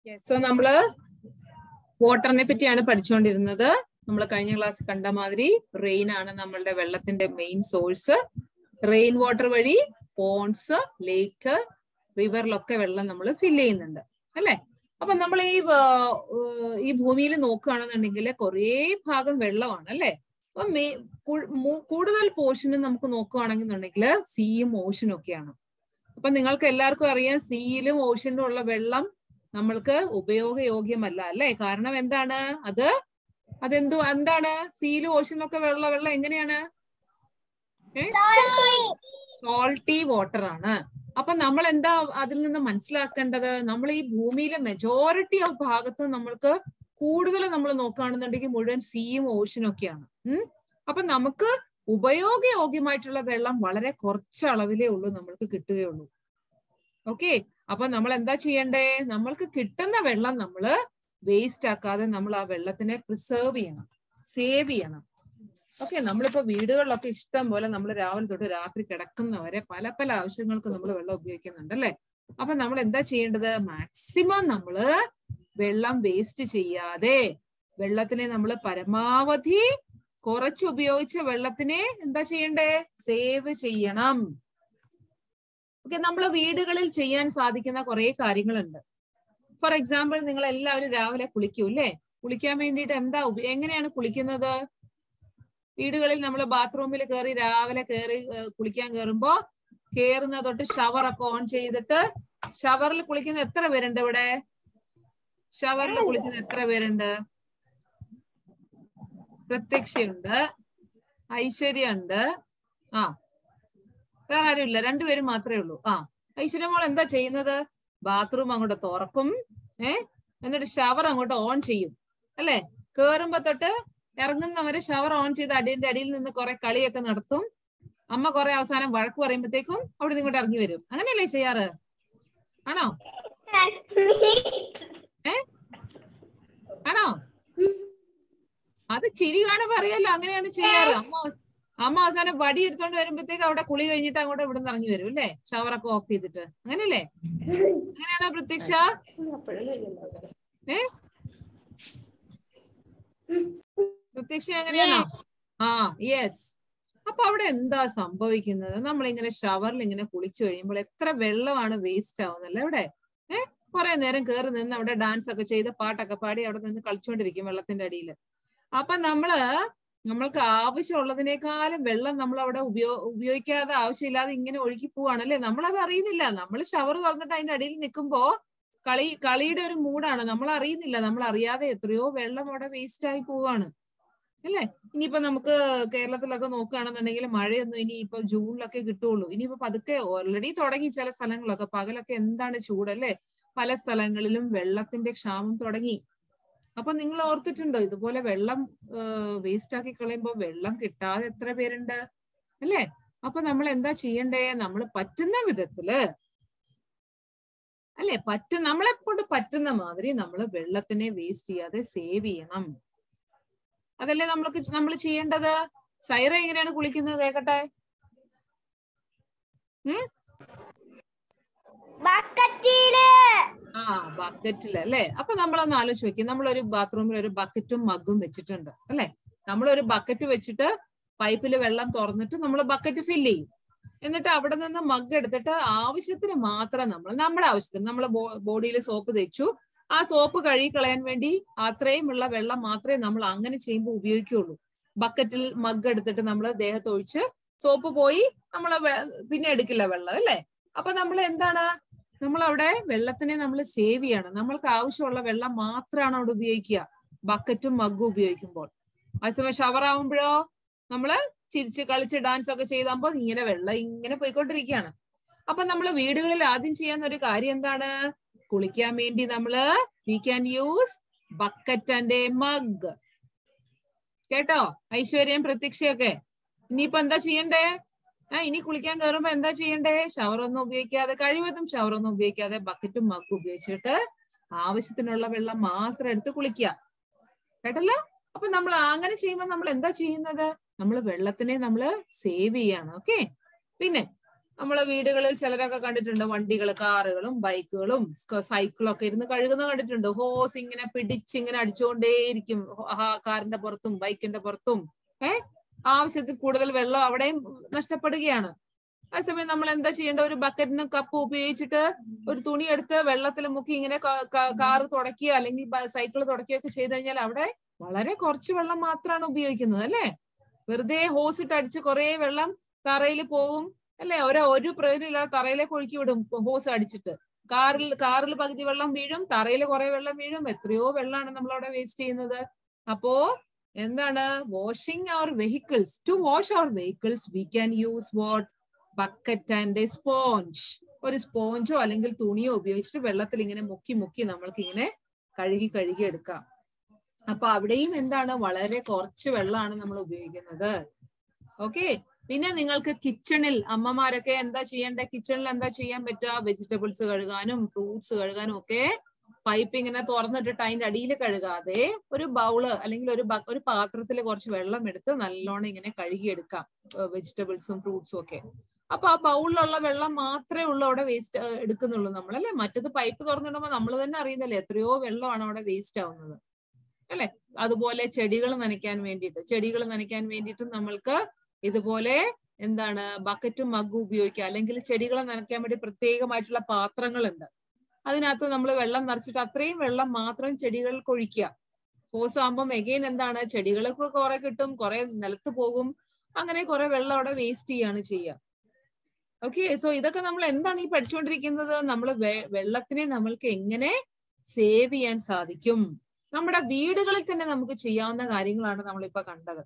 So നമ്മള് വാട്ടറിനെ പറ്റിയാണ് പഠിച്ചുകൊണ്ടിരുന്നത്. നമ്മൾ കഴിഞ്ഞ ക്ലാസ് കണ്ട മാതിരി റെയിൻ ആണ് നമ്മളുടെ വെള്ളത്തിന്റെ മെയിൻ സോഴ്സ്. റെയിൻ വാട്ടർ വഴി പോൺസ്, ലേക്ക്, റിവറിലൊക്കെ വെള്ളം നമ്മൾ ഫില്ല് ചെയ്യുന്നുണ്ട് അല്ലെ. അപ്പൊ നമ്മൾ ഈ ഭൂമിയിൽ നോക്കുകയാണെന്നുണ്ടെങ്കിൽ കുറേ ഭാഗം വെള്ളമാണ് അല്ലെ. അപ്പൊ കൂടുതൽ പോർഷനും നമുക്ക് നോക്കുകയാണെന്നുണ്ടെങ്കിൽ സീയും ഓഷനും ഒക്കെയാണ്. അപ്പൊ നിങ്ങൾക്ക് എല്ലാവർക്കും അറിയാം സീയിലും ഓഷനിലും ഉള്ള വെള്ളം നമ്മൾക്ക് ഉപയോഗയോഗ്യമല്ല അല്ലെ. കാരണം എന്താണ്? എന്താണ് സീയിലും ഓഷനിലും ഒക്കെ വെള്ളം എങ്ങനെയാണ്? സോൾട്ടി വാട്ടർ ആണ്. അപ്പൊ നമ്മൾ എന്താ അതിൽ നിന്ന് മനസ്സിലാക്കേണ്ടത്? നമ്മൾ ഈ ഭൂമിയിലെ മെജോറിറ്റി ഓഫ് ഭാഗത്ത് നമ്മൾക്ക് കൂടുതൽ നമ്മൾ നോക്കുകയാണെന്നുണ്ടെങ്കിൽ മുഴുവൻ സീയും ഓഷനും ഒക്കെയാണ്. അപ്പൊ നമുക്ക് ഉപയോഗയോഗ്യമായിട്ടുള്ള വെള്ളം വളരെ കുറച്ച് അളവിലേ ഉള്ളൂ നമ്മൾക്ക് കിട്ടുകയുള്ളൂ. ഓക്കെ, അപ്പൊ നമ്മൾ എന്താ ചെയ്യണ്ടേ? നമ്മൾക്ക് കിട്ടുന്ന വെള്ളം നമ്മൾ വേസ്റ്റ് ആക്കാതെ നമ്മൾ ആ വെള്ളത്തിനെ പ്രിസർവ് ചെയ്യണം, സേവ് ചെയ്യണം. ഓക്കെ, നമ്മളിപ്പോ വീടുകളിലൊക്കെ ഇഷ്ടം പോലെ നമ്മൾ രാവിലെ തൊട്ട് രാത്രി കിടക്കുന്നവരെ പല പല ആവശ്യങ്ങൾക്ക് നമ്മൾ വെള്ളം ഉപയോഗിക്കുന്നുണ്ട് അല്ലെ. അപ്പൊ നമ്മൾ എന്താ ചെയ്യേണ്ടത്? മാക്സിമം നമ്മള് വെള്ളം വേസ്റ്റ് ചെയ്യാതെ വെള്ളത്തിനെ നമ്മൾ പരമാവധി കുറച്ച് ഉപയോഗിച്ച വെള്ളത്തിനെ എന്താ ചെയ്യണ്ടേ? സേവ് ചെയ്യണം. ഓക്കെ, നമ്മളെ വീടുകളിൽ ചെയ്യാൻ സാധിക്കുന്ന കുറെ കാര്യങ്ങളുണ്ട്. ഫോർ എക്സാമ്പിൾ, നിങ്ങൾ എല്ലാവരും രാവിലെ കുളിക്കൂ അല്ലേ? കുളിക്കാൻ വേണ്ടിയിട്ട് എങ്ങനെയാണ് കുളിക്കുന്നത്? വീടുകളിൽ നമ്മൾ ബാത്റൂമിൽ രാവിലെ കുളിക്കാൻ കയറുമ്പോ കേറുന്ന തൊട്ട് ഷവർ ഒക്കെ ഓൺ ചെയ്തിട്ട് ഷവറിൽ കുളിക്കുന്ന എത്ര പേരുണ്ട് ഇവിടെ? ഷവറിൽ കുളിക്കുന്ന എത്ര പേരുണ്ട്? പ്രത്യക്ഷയുണ്ട്, ഐശ്വര്യ ഉണ്ട്, വേറെ ആരും ഇല്ല, രണ്ടുപേരും മാത്രമേ ഉള്ളൂ. ഐശ്വര്യ മോൾ എന്താ ചെയ്യുന്നത്? ബാത്റൂം അങ്ങോട്ട് തുറക്കും, എന്നിട്ട് ഷവർ അങ്ങോട്ട് ഓൺ ചെയ്യും അല്ലെ. കേറുമ്പോ തൊട്ട് ഇറങ്ങുന്നവരെ ഷവർ ഓൺ ചെയ്ത് അടിയിൽ നിന്ന് കുറെ കളിയൊക്കെ നടത്തും. അമ്മ കുറെ അവസാനം വഴക്ക് പറയുമ്പോഴത്തേക്കും അവിടെ നിന്ന് ഇങ്ങോട്ട് ഇറങ്ങി വരും. അങ്ങനെയല്ലേ ചെയ്യാറ്? ആണോ? ആണോ? അത് ചിരി കാണുമ്പോ അറിയാലോ, അങ്ങനെയാണ് ചെയ്യാറ്. അമ്മ അവസാനം വടി എടുത്തോണ്ട് വരുമ്പോഴത്തേക്ക് അവിടെ കുളി കഴിഞ്ഞിട്ട് അങ്ങോട്ട് ഇവിടെ നിന്ന് ഇറങ്ങി വരും അല്ലേ, ഷവറൊക്കെ ഓഫ് ചെയ്തിട്ട്. അങ്ങനെയല്ലേ? അങ്ങനെയാണോ പ്രത്യക്ഷ? പ്രത്യക്ഷ അങ്ങനെയാണോ? യെസ്. അപ്പൊ അവിടെ എന്താ സംഭവിക്കുന്നത്? നമ്മളിങ്ങനെ ഷവറിൽ ഇങ്ങനെ കുളിച്ചു കഴിയുമ്പോൾ എത്ര വെള്ളമാണ് വേസ്റ്റ് ആവുന്നല്ലേ അവിടെ. കുറെ നേരം കയറി നിന്ന് അവിടെ ഡാൻസ് ഒക്കെ ചെയ്ത് പാട്ടൊക്കെ പാടി അവിടെ നിന്ന് കളിച്ചുകൊണ്ടിരിക്കും വെള്ളത്തിന്റെ അടിയിൽ. അപ്പൊ നമ്മൾക്ക് ആവശ്യമുള്ളതിനേക്കാളും വെള്ളം നമ്മൾ അവിടെ ഉപയോഗിക്കാതെ ആവശ്യമില്ലാതെ ഇങ്ങനെ ഒഴുകി പോവാണല്ലേ. നമ്മളത് അറിയുന്നില്ല. നമ്മൾ ഷവർ തുറന്നിട്ട് അതിന്റെ അടിയിൽ നിൽക്കുമ്പോ കളിയുടെ ഒരു മൂഡാണ്, നമ്മൾ അറിയുന്നില്ല. നമ്മൾ അറിയാതെ എത്രയോ വെള്ളം അവിടെ വേസ്റ്റ് ആയി പോവാണ് അല്ലേ. ഇനിയിപ്പോ നമുക്ക് കേരളത്തിലൊക്കെ നോക്കുകയാണെന്നുണ്ടെങ്കിൽ മഴയൊന്നും ഇനിയിപ്പോ ജൂണിലൊക്കെ കിട്ടുള്ളൂ. ഇനിയിപ്പോ പതുക്കെ ഓൾറെഡി തുടങ്ങി ചില സ്ഥലങ്ങളൊക്കെ. പകലൊക്കെ എന്താണ് ചൂടല്ലേ. പല സ്ഥലങ്ങളിലും വെള്ളത്തിന്റെ ക്ഷാമം തുടങ്ങി. അപ്പൊ നിങ്ങൾ ഓർത്തിട്ടുണ്ടോ ഇതുപോലെ വെള്ളം വേസ്റ്റ് ആക്കി കളയുമ്പോ വെള്ളം കിട്ടാതെ എത്ര പേരുണ്ട് അല്ലേ. അപ്പൊ നമ്മൾ എന്താ ചെയ്യണ്ടേ? നമ്മൾ പറ്റുന്ന വിധത്തില് അല്ലെ, നമ്മളെക്കൊണ്ട് പറ്റുന്ന മാതിരി നമ്മൾ വെള്ളത്തിനെ വേസ്റ്റ് ചെയ്യാതെ സേവ് ചെയ്യണം. അതല്ലേ നമ്മൾ ചെയ്യേണ്ടത്. സൈറ എങ്ങനെയാണ് കുളിക്കുന്നത് കേക്കട്ടെ? ബക്കറ്റില് അല്ലെ. അപ്പൊ നമ്മളൊന്ന് ആലോചിച്ച് വെക്കും. നമ്മളൊരു ബാത്റൂമിൽ ഒരു ബക്കറ്റും മഗ്ഗും വെച്ചിട്ടുണ്ട് അല്ലെ. നമ്മളൊരു ബക്കറ്റ് വെച്ചിട്ട് പൈപ്പിൽ വെള്ളം തുറന്നിട്ട് നമ്മൾ ബക്കറ്റ് ഫില്ല് ചെയ്യും. എന്നിട്ട് അവിടെ നിന്ന് മഗ് എടുത്തിട്ട് ആവശ്യത്തിന് മാത്രം നമ്മുടെ ആവശ്യത്തിന് നമ്മൾ ബോഡിയിൽ സോപ്പ് തേച്ചു, ആ സോപ്പ് കഴുകി കളയാൻ വേണ്ടി അത്രയുമുള്ള വെള്ളം മാത്രമേ നമ്മൾ അങ്ങനെ ചെയ്യുമ്പോൾ ഉപയോഗിക്കുകയുള്ളൂ. ബക്കറ്റിൽ മഗ് എടുത്തിട്ട് നമ്മൾ ദേഹത്തൊഴിച്ച് സോപ്പ് പോയി നമ്മൾ പിന്നെ എടുക്കില്ല വെള്ളം അല്ലെ. അപ്പൊ നമ്മൾ എന്താണ്, നമ്മളവിടെ വെള്ളത്തിനെ നമ്മൾ സേവ് ചെയ്യണം. നമ്മൾക്ക് ആവശ്യമുള്ള വെള്ളം മാത്രമാണ് അവിടെ ഉപയോഗിക്കുക ബക്കറ്റും മഗ്ഗും ഉപയോഗിക്കുമ്പോൾ. അതേസമയം ഷവർ ആവുമ്പോഴോ നമ്മള് ചിരിച്ച് കളിച്ച് ഡാൻസ് ഒക്കെ ചെയ്താകുമ്പോൾ ഇങ്ങനെ വെള്ളം ഇങ്ങനെ പോയിക്കൊണ്ടിരിക്കുകയാണ്. അപ്പൊ നമ്മള് വീടുകളിൽ ആദ്യം ചെയ്യാവുന്ന ഒരു കാര്യം എന്താണ്? കുളിക്കാൻ വേണ്ടി we can use bucket and a mug. കേട്ടോ ഐശ്വര്യം, പ്രത്യക്ഷയൊക്കെ? ഇനിയിപ്പോ എന്താ ചെയ്യണ്ടേ? ഇനി കുളിക്കാൻ കയറുമ്പോ എന്താ ചെയ്യണ്ടേ? ഷവറൊന്നും ഉപയോഗിക്കാതെ, കഴിവതും ഷവറൊന്നും ഉപയോഗിക്കാതെ ബക്കറ്റും മഗ്ഗും ഉപയോഗിച്ചിട്ട് ആവശ്യത്തിനുള്ള വെള്ളം മാത്രം എടുത്ത് കുളിക്കുക. കേട്ടല്ലോ? അപ്പൊ നമ്മൾ അങ്ങനെ ചെയ്യുമ്പോൾ നമ്മൾ എന്താ ചെയ്യുന്നത്? നമ്മൾ വെള്ളത്തിനെ നമ്മൾ സേവ് ചെയ്യാണ്. ഓക്കെ, പിന്നെ നമ്മളെ വീടുകളിൽ ചിലരൊക്കെ കണ്ടിട്ടുണ്ട് വണ്ടികൾ, കാറുകളും ബൈക്കുകളും സൈക്കിളും ഒക്കെ ഇരുന്ന് കഴുകുന്ന കണ്ടിട്ടുണ്ട്. ഹോസ് ഇങ്ങനെ പിടിച്ചിങ്ങനെ അടിച്ചുകൊണ്ടേയിരിക്കും കാറിന്റെ പുറത്തും ബൈക്കിന്റെ പുറത്തും. ആവശ്യത്തിൽ കൂടുതൽ വെള്ളം അവിടെയും നഷ്ടപ്പെടുകയാണ്. അതേസമയം നമ്മൾ എന്താ ചെയ്യേണ്ട? ഒരു ബക്കറ്റിനും കപ്പ് ഉപയോഗിച്ചിട്ട് ഒരു തുണി എടുത്ത് വെള്ളത്തിൽ മുക്കി ഇങ്ങനെ കാറ് തുടയ്ക്കുക അല്ലെങ്കിൽ സൈക്കിൾ തുടയ്ക്കുകയൊക്കെ ചെയ്ത് കഴിഞ്ഞാൽ അവിടെ വളരെ കുറച്ച് വെള്ളം മാത്രമാണ് ഉപയോഗിക്കുന്നത്, അല്ലെ? വെറുതെ ഹോസ് ഇട്ട് അടിച്ച് കുറെ വെള്ളം തറയിൽ പോകും, അല്ലെ? ഒരു പ്രയോജനമില്ലാതെ തറയിലേക്ക് ഒഴുക്കി വിടും ഹോസ് അടിച്ചിട്ട്. കാറിൽ പകുതി വെള്ളം വീഴും, തറയിൽ കുറെ വെള്ളം വീഴും. എത്രയോ വെള്ളമാണ് നമ്മളവിടെ വേസ്റ്റ് ചെയ്യുന്നത്. അപ്പോ എന്താണ്? Washing our vehicles. To wash our vehicles we can use what? Bucket and a sponge. ഒരു സ്പോഞ്ചോ അല്ലെങ്കിൽ തുണിയോ ഉപയോഗിച്ചിട്ട് വെള്ളത്തിൽ ഇങ്ങനെ മുക്കി നമ്മൾക്ക് ഇങ്ങനെ കഴുകി എടുക്കാം. അപ്പൊ അവിടെയും എന്താണ്? വളരെ കുറച്ച് വെള്ളമാണ് നമ്മൾ ഉപയോഗിക്കുന്നത്. ഓക്കെ. പിന്നെ നിങ്ങൾക്ക് കിച്ചണിൽ അമ്മമാരൊക്കെ എന്താ ചെയ്യേണ്ടത്? കിച്ചണിൽ എന്താ ചെയ്യാൻ പറ്റുക? വെജിറ്റബിൾസ് കഴുകാനും ഫ്രൂട്ട്സ് കഴുകാനും ഒക്കെ പൈപ്പ് ഇങ്ങനെ തുറന്നിട്ടിട്ട് അതിന്റെ അടിയിൽ കഴുകാതെ ഒരു ബൗള് അല്ലെങ്കിൽ ഒരു പാത്രത്തിൽ കുറച്ച് വെള്ളം എടുത്ത് നല്ലോണം ഇങ്ങനെ കഴുകിയെടുക്കാം വെജിറ്റബിൾസും ഫ്രൂട്ട്സും ഒക്കെ. അപ്പൊ ആ ബൗളിലുള്ള വെള്ളം മാത്രമേ ഉള്ളൂ അവിടെ വേസ്റ്റ് എടുക്കുന്നുള്ളൂ നമ്മൾ, അല്ലെ? മറ്റത് പൈപ്പ് തുറന്നിടുമ്പോൾ നമ്മൾ തന്നെ അറിയുന്നില്ലേ എത്രയോ വെള്ളമാണ് അവിടെ വേസ്റ്റ് ആവുന്നത്, അല്ലെ? അതുപോലെ ചെടികൾ നനയ്ക്കാൻ വേണ്ടിയിട്ടും നമ്മൾക്ക് ഇതുപോലെ എന്താണ് ബക്കറ്റും മഗ്ഗും ഉപയോഗിക്കുക. അല്ലെങ്കിൽ ചെടികളെ നനയ്ക്കാൻ വേണ്ടി പ്രത്യേകമായിട്ടുള്ള പാത്രങ്ങളുണ്ട്. അതിനകത്ത് നമ്മൾ വെള്ളം നിറച്ചിട്ട് അത്രയും വെള്ളം മാത്രം ചെടികൾക്ക് ഒഴിക്കുക. ഹോസ് ആകുമ്പം എഗെയിൻ എന്താണ്? ചെടികൾക്ക് കുറെ കിട്ടും, കുറെ നിലത്ത് പോകും, അങ്ങനെ കുറെ വെള്ളം അവിടെ വേസ്റ്റ് ചെയ്യാണ് ചെയ്യുക. ഓക്കെ. സോ ഇതൊക്കെ നമ്മൾ എന്താണ് ഈ പഠിച്ചുകൊണ്ടിരിക്കുന്നത്? നമ്മൾ വെള്ളത്തിനെ നമ്മൾക്ക് എങ്ങനെ സേവ് ചെയ്യാൻ സാധിക്കും. നമ്മുടെ വീടുകളിൽ തന്നെ നമുക്ക് ചെയ്യാവുന്ന കാര്യങ്ങളാണ് നമ്മളിപ്പോ കണ്ടത്.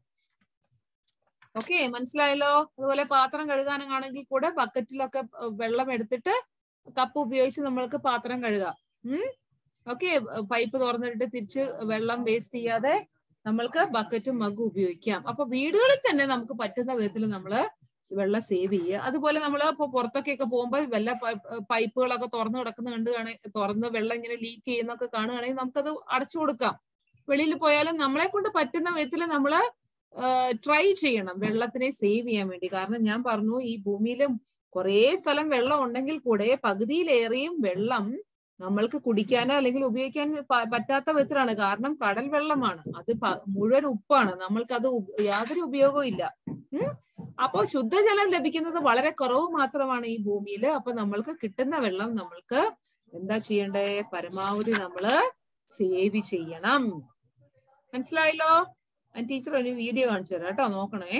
ഓക്കെ, മനസ്സിലായല്ലോ? അതുപോലെ പാത്രം കഴുകാനാണെങ്കിൽ കൂടെ ബക്കറ്റിലൊക്കെ വെള്ളം എടുത്തിട്ട് കപ്പ് ഉപയോഗിച്ച് നമ്മൾക്ക് പാത്രം കഴുകാം. ഓക്കെ, പൈപ്പ് തുറന്നിട്ട് തിരിച്ച് വെള്ളം വേസ്റ്റ് ചെയ്യാതെ നമ്മൾക്ക് ബക്കറ്റും മഗ്ഗും ഉപയോഗിക്കാം. അപ്പൊ വീടുകളിൽ തന്നെ നമുക്ക് പറ്റുന്ന വിധത്തിൽ നമ്മള് വെള്ളം സേവ് ചെയ്യുക. അതുപോലെ നമ്മൾ ഇപ്പൊ പുറത്തൊക്കെ പോകുമ്പോൾ വല്ല പൈപ്പുകളൊക്കെ തുറന്നു കിടക്കുന്ന തുറന്ന് വെള്ളം ഇങ്ങനെ ലീക്ക് ചെയ്യുന്നൊക്കെ കാണുകയാണെങ്കിൽ നമുക്കത് അടച്ചു കൊടുക്കാം. വെളിയിൽ പോയാലും നമ്മളെ കൊണ്ട് പറ്റുന്ന വിധത്തിൽ നമ്മള് ട്രൈ ചെയ്യണം വെള്ളത്തിനെ സേവ് ചെയ്യാൻ വേണ്ടി. കാരണം ഞാൻ പറഞ്ഞു, ഈ ഭൂമിയിലും കുറേ സ്ഥലം വെള്ളം ഉണ്ടെങ്കിൽ കൂടെ പകുതിയിലേറെയും വെള്ളം നമ്മൾക്ക് കുടിക്കാനോ അല്ലെങ്കിൽ ഉപയോഗിക്കാൻ പറ്റാത്ത വിധത്തിലാണ്. കാരണം കടൽ വെള്ളമാണ്, അത് മുഴുവൻ ഉപ്പാണ്, നമ്മൾക്കത് യാതൊരു ഉപയോഗവും ഇല്ല. അപ്പോ ശുദ്ധജലം ലഭിക്കുന്നത് വളരെ കുറവ് മാത്രമാണ് ഈ ഭൂമിയിൽ. അപ്പൊ നമ്മൾക്ക് കിട്ടുന്ന വെള്ളം നമ്മൾക്ക് എന്താ ചെയ്യണ്ടേ? പരമാവധി നമ്മള് സേവ് ചെയ്യണം. മനസ്സിലായല്ലോ? ടീച്ചർ ഒരു വീഡിയോ കാണിച്ചു തരാം കേട്ടോ, നോക്കണേ.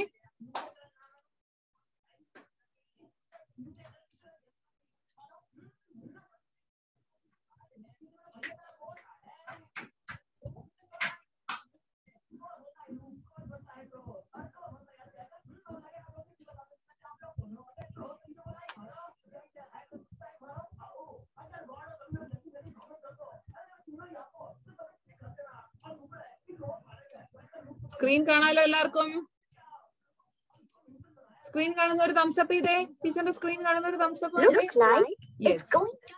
സ്ക്രീൻ കാണാലോ എല്ലാവർക്കും? സ്ക്രീൻ കാണുന്ന ഒരു തംസ് അപ്പ് ചെയ്തേ. ടീച്ചറിന്റെ സ്ക്രീൻ കാണുന്ന ഒരു thumbs up. Looks like it's going to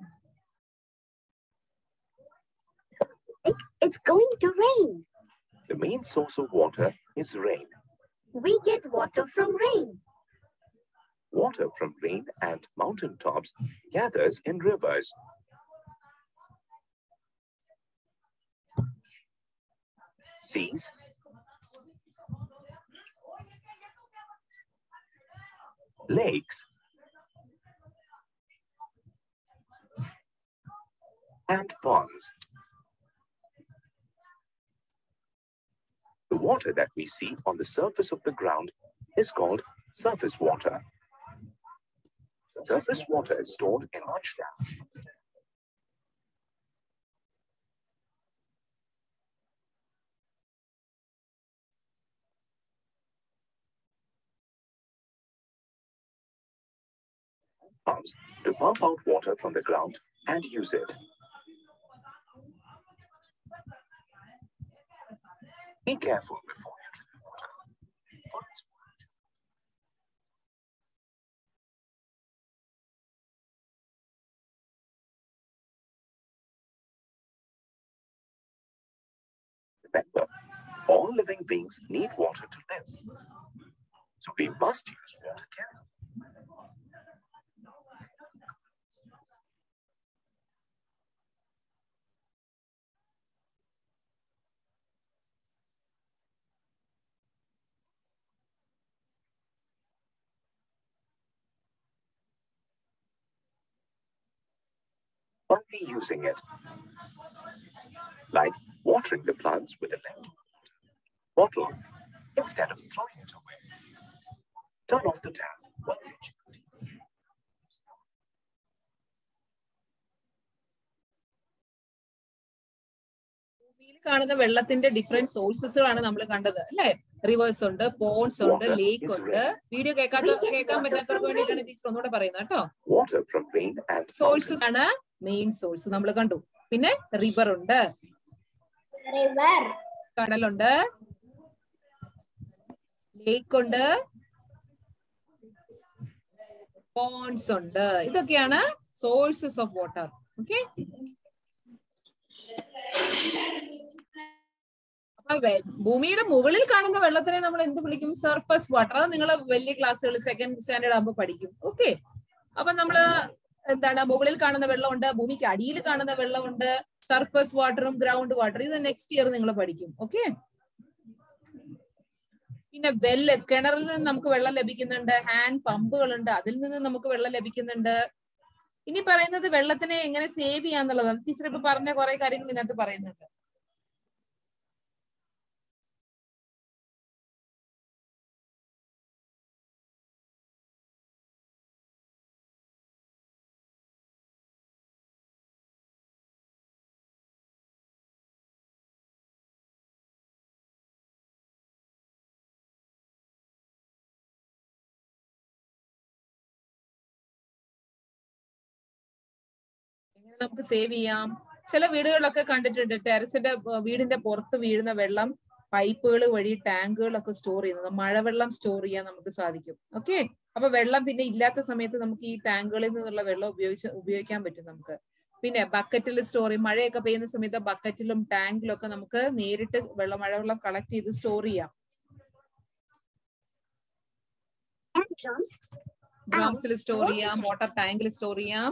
rain. It's going to rain. The main source of water is rain. We get water from rain. Water from rain and mountain tops gathers in rivers. Seas, lakes, and ponds. The water that we see on the surface of the ground is called surface water. Surface water is stored in large dams. Pumps to pump out water from the ground and use it. Be careful before you drink water. Remember, all living beings need water to live. So we must use water carefully. reusing it. Like watering the plants with a left bottle instead of throwing it away. Turn off the tap when reaching the tea. ഭൂമിയിൽ കാണുന്ന വെള്ളത്തിന്റെ different സോഴ്സസുകളാണ് നമ്മൾ കണ്ടത് അല്ലെ. Reverse ഉണ്ട്, Ponce ഉണ്ട്, ലേക്ക് ഉണ്ട്. Video കേൾക്കാൻ പറ്റാത്തവർക്ക് വേണ്ടിയിട്ടാണ് ടീച്ചർ ഒന്നുകൂടെ പറയുന്നത് കേട്ടോ. സോഴ്സസ് ആണ് മെയിൻ സോഴ്സ് നമ്മൾ കണ്ടു. പിന്നെ റിവർ ഉണ്ട്, കടലുണ്ട്, ലേക്ക് ഉണ്ട്, പോൺസ് ഉണ്ട്. ഇതൊക്കെയാണ് സോഴ്സസ് ഓഫ് വാട്ടർ. ഓക്കെ, അപ്പൊ ഭൂമിയുടെ മുകളിൽ കാണുന്ന വെള്ളത്തിനെ നമ്മൾ എന്ത് വിളിക്കും? Surface water. അത് നിങ്ങൾ വലിയ ക്ലാസ്സുകൾ സെക്കൻഡ് സ്റ്റാൻഡേർഡ് ആകുമ്പോൾ പഠിക്കും. ഓക്കെ, അപ്പൊ നമ്മള് എന്താണ്, മുകളിൽ കാണുന്ന വെള്ളമുണ്ട്, ഭൂമിക്ക് അടിയിൽ കാണുന്ന വെള്ളമുണ്ട്, സർഫസ് വാട്ടറും ഗ്രൗണ്ട് വാട്ടറും. ഇത് നെക്സ്റ്റ് ഇയർ നിങ്ങൾ പഠിക്കും. ഓക്കെ, പിന്നെ വെല്ല്, കിണറിൽ നിന്ന് നമുക്ക് വെള്ളം ലഭിക്കുന്നുണ്ട്, ഹാൻഡ് പമ്പുകളുണ്ട്, അതിൽ നിന്ന് നമുക്ക് വെള്ളം ലഭിക്കുന്നുണ്ട്. ഇനി പറയുന്നത് വെള്ളത്തിനെ എങ്ങനെ സേവ് ചെയ്യാന്നുള്ളതാണ്. ടീച്ചർ ഇപ്പൊ പറഞ്ഞ കുറെ കാര്യങ്ങൾ ഇതിനകത്ത് പറയുന്നുണ്ട്. എങ്ങനെ നമുക്ക് സേവ് ചെയ്യാം? ചില വീടുകളിലൊക്കെ കണ്ടിട്ടുണ്ട് ടെറസിന്റെ വീടിന്റെ പുറത്ത് വീഴുന്ന വെള്ളം പൈപ്പുകൾ വഴി ടാങ്കുകളൊക്കെ സ്റ്റോർ ചെയ്യുന്നത്. മഴവെള്ളം സ്റ്റോർ ചെയ്യാൻ നമുക്ക് സാധിക്കും. ഓക്കെ, അപ്പൊ വെള്ളം പിന്നെ ഇല്ലാത്ത സമയത്ത് നമുക്ക് ഈ ടാങ്കുകളിൽ നിന്നുള്ള വെള്ളം ഉപയോഗിക്കാൻ പറ്റും നമുക്ക്. പിന്നെ ബക്കറ്റിൽ സ്റ്റോർ ചെയ്യും. മഴയൊക്കെ പെയ്യുന്ന സമയത്ത് ബക്കറ്റിലും ടാങ്കിലും ഒക്കെ നമുക്ക് നേരിട്ട് മഴവെള്ളം കളക്ട് ചെയ്ത് സ്റ്റോർ ചെയ്യാം. ഡ്രംസിൽ സ്റ്റോർ ചെയ്യാം, വാട്ടർ ടാങ്കിൽ സ്റ്റോർ ചെയ്യാം.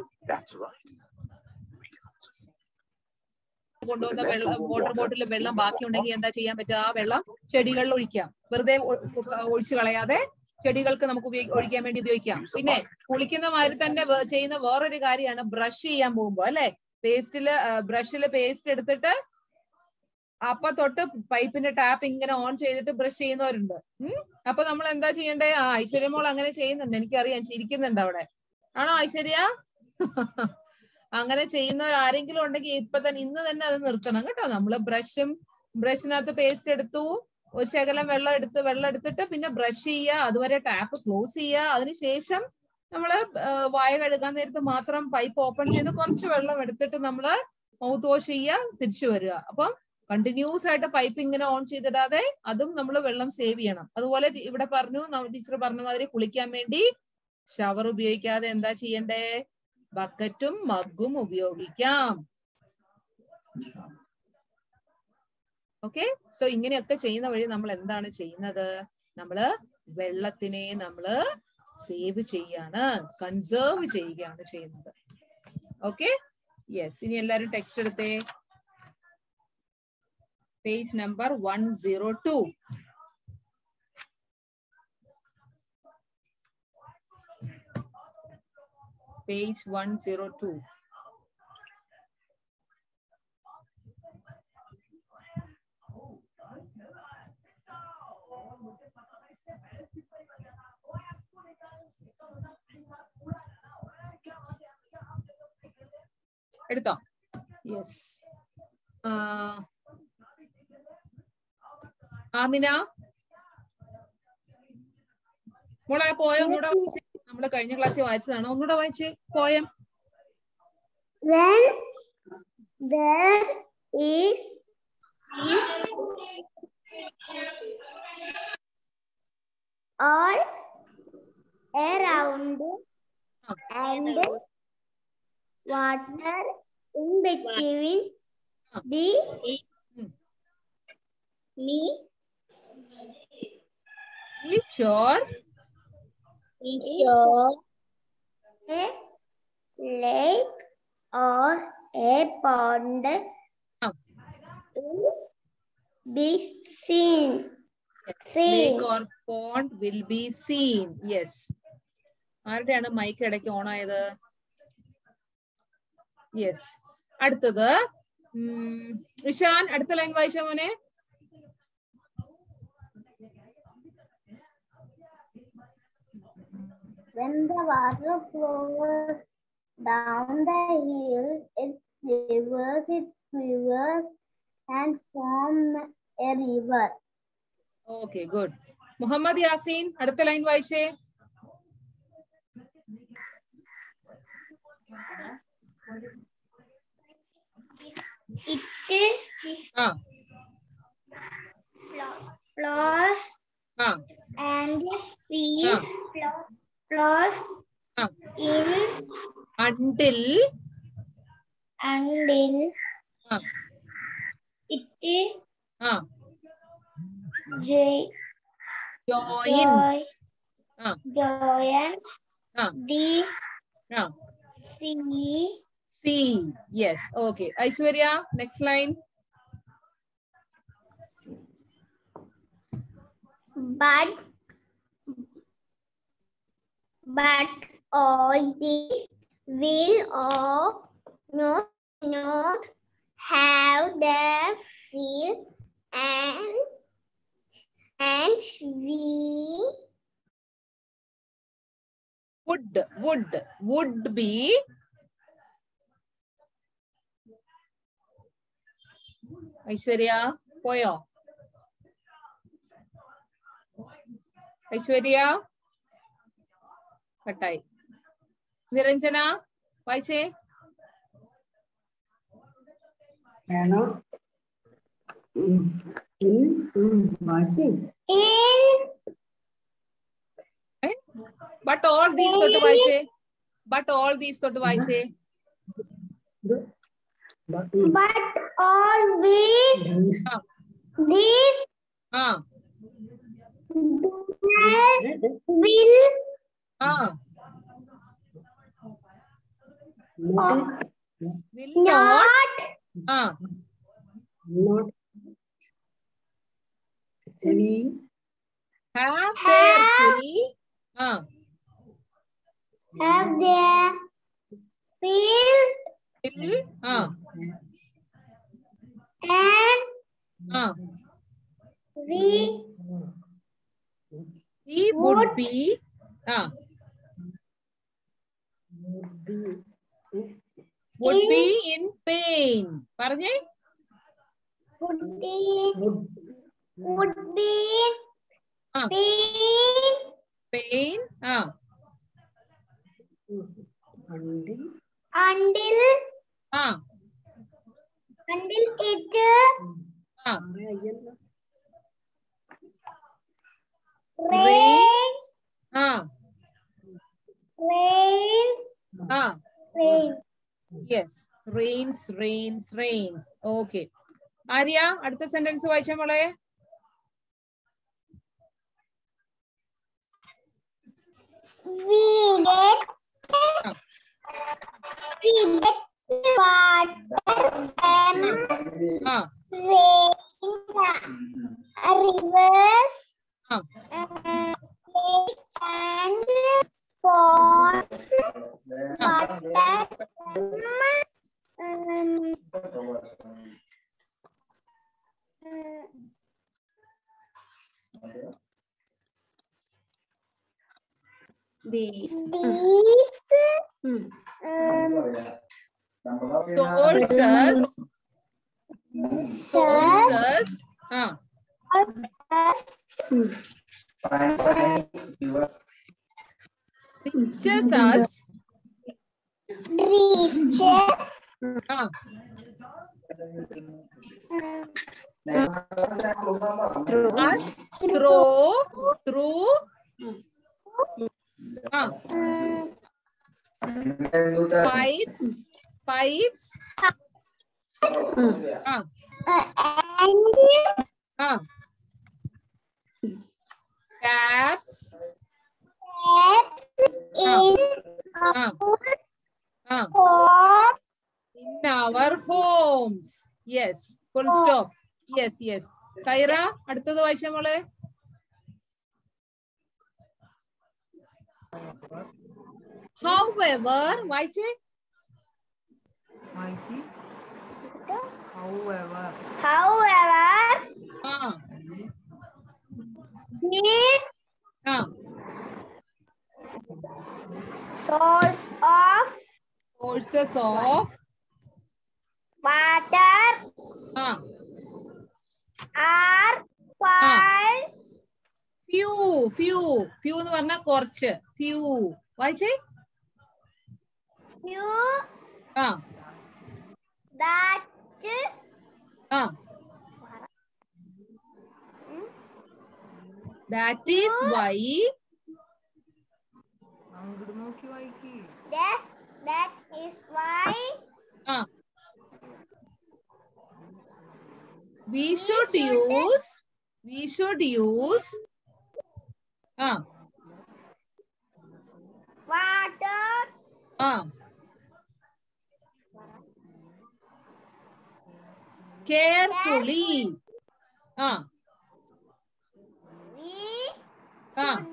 കൊണ്ടുവന്ന വെള്ളം, വാട്ടർ ബോട്ടിൽ വെള്ളം ബാക്കി ഉണ്ടെങ്കിൽ എന്താ ചെയ്യാൻ പറ്റുക? ആ വെള്ളം ചെടികളിൽ ഒഴിക്കാം. വെറുതെ ഒഴിച്ചു കളയാതെ ചെടികൾക്ക് നമുക്ക് ഒഴിക്കാൻ വേണ്ടി ഉപയോഗിക്കാം. പിന്നെ കുളിക്കുന്ന മാതിരി തന്നെ ചെയ്യുന്ന വേറൊരു കാര്യമാണ് ബ്രഷ് ചെയ്യാൻ പോകുമ്പോ അല്ലെ, ബ്രഷില് പേസ്റ്റ് എടുത്തിട്ട് അപ്പൊ തൊട്ട് പൈപ്പിന്റെ ടാപ്പ് ഇങ്ങനെ ഓൺ ചെയ്തിട്ട് ബ്രഷ് ചെയ്യുന്നവരുണ്ട്. അപ്പൊ നമ്മൾ എന്താ ചെയ്യണ്ടേ? ഐശ്വര്യമോൾ അങ്ങനെ ചെയ്യുന്നുണ്ട്, എനിക്കറിയാം, ചിരിക്കുന്നുണ്ട് അവിടെ. ആണോ ഐശ്വര്യ? അങ്ങനെ ചെയ്യുന്നവർ ആരെങ്കിലും ഉണ്ടെങ്കിൽ ഇപ്പൊ തന്നെ ഇന്ന് തന്നെ അത് നിർത്തണം കേട്ടോ. നമ്മള് ബ്രഷിനകത്ത് പേസ്റ്റ് എടുത്തു, ഒരു ശകലം വെള്ളം എടുത്തിട്ട് പിന്നെ ബ്രഷ് ചെയ്യുക, അതുവരെ ടാപ്പ് ക്ലോസ് ചെയ്യുക. അതിനുശേഷം നമ്മള് വായ കഴുകാൻ നേരത്ത് മാത്രം പൈപ്പ് ഓപ്പൺ ചെയ്ത് കുറച്ച് വെള്ളം എടുത്തിട്ട് നമ്മള് മൗത്ത് വാഷ് ചെയ്യുക, തിരിച്ചു വരിക. അപ്പം കണ്ടിന്യൂസ് ആയിട്ട് പൈപ്പ് ഇങ്ങനെ ഓൺ ചെയ്തിടാതെ അതും നമ്മൾ വെള്ളം സേവ് ചെയ്യണം. അതുപോലെ ഇവിടെ പറഞ്ഞു, ടീച്ചർ പറഞ്ഞ മാതിരി കുളിക്കാൻ വേണ്ടി ഷവർ ഉപയോഗിക്കാതെ എന്താ ചെയ്യണ്ടേ? ബക്കറ്റും മഗ്ഗും ഉപയോഗിക്കാം. ഓക്കെ, സോ ഇങ്ങനെയൊക്കെ ചെയ്യുന്ന വഴി നമ്മൾ എന്താണ് ചെയ്യുന്നത്? നമ്മള് വെള്ളത്തിനെ നമ്മള് സേവ് ചെയ്യാണ്, കൺസേർവ് ചെയ്യുകയാണ് ചെയ്യുന്നത്. Okay, yes. ഇനി എല്ലാരും ടെക്സ്റ്റ് എടുത്തേ. Page number 102. Page 102. എടുത്തോ? യെസ്. ആമിന മോളെ പോയോ? ഒന്നുകൂടെ നമ്മള് കഴിഞ്ഞ ക്ലാസ്സിൽ വായിച്ചതാണ്, ഒന്നുകൂടെ വായിച്ച് poem. When there is all around and water in between the Be sure a lake or a pond will be seen. lake or pond will be seen. Yes. ആരുടെയാണ് മൈക്ക് ഇടയ്ക്ക് ഓൺ ആയത്? യെസ്. അടുത്തത് ഇഷാൻ അടുത്ത line വായിച്ച മോനെ. When the water flows down the hill, it quivers and forms a river. Okay, good. Muhammad Yaseen അടുത്ത line വായിച്ചേ. Flows and feels flows in until it joins the sea. Yes. Okay. Aishwarya, next line. But all this will not have the feel and we would be Aishwarya poyo. Aishwarya katai. Niranjana വായിച്ചേ. But all these തൊട്ട് വായിച്ചേ. But all these തൊട്ട് വായിച്ചേ. But all these will have their fill and we would be in pain. പറഞ്ഞേ. would be pain until it rains. Yes, rains. Okay. Arya അടുത്ത sentence വായിച്ച മോളെ. We get water and rivers, lakes and ponds, these sources reaches us through pipes taps in our homes. Yes, full stop. Yes. Saira, അടുത്തത് വായിച്ച മോളെ. However, വായിച്ചേ. However, these sources of water are called few എന്ന് പറഞ്ഞാൽ കുറച്ച് few വായിച്ചേ few that that is why that is why we should use water carefully. We should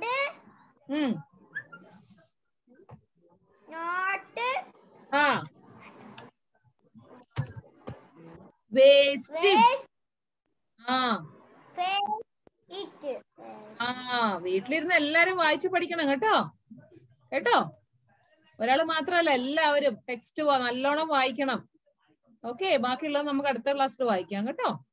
not waste it. വീട്ടിലിരുന്ന് എല്ലാരും വായിച്ചു പഠിക്കണം കേട്ടോ ഒരാള് മാത്രല്ല എല്ലാവരും ടെക്സ്റ്റ് നല്ലോണം വായിക്കണം. ഓക്കെ, ബാക്കിയുള്ളത് നമുക്ക് അടുത്ത ക്ലാസ്സിൽ വായിക്കാം കേട്ടോ.